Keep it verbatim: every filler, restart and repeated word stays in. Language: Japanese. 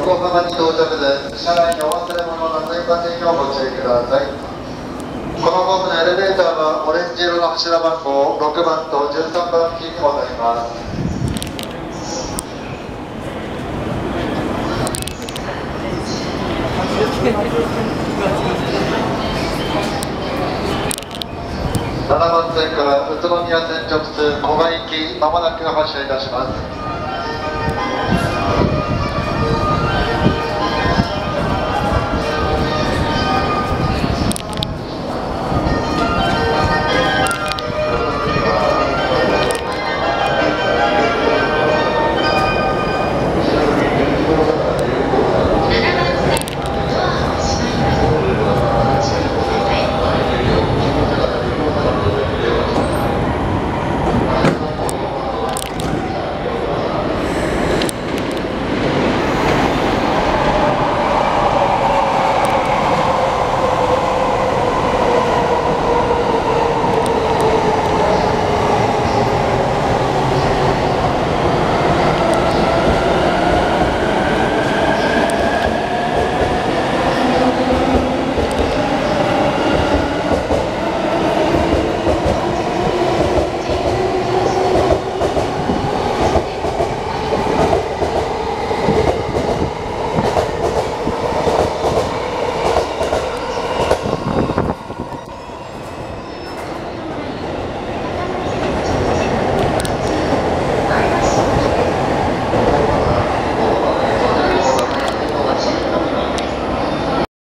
横浜に到着です。車内にお忘れ物の追加点をご注意ください。このホームのエレベーターはオレンジ色の柱番号ろくばんとじゅうさんばん付近にございます。ななばん線から宇都宮線直通古賀行きまもなく発車いたします。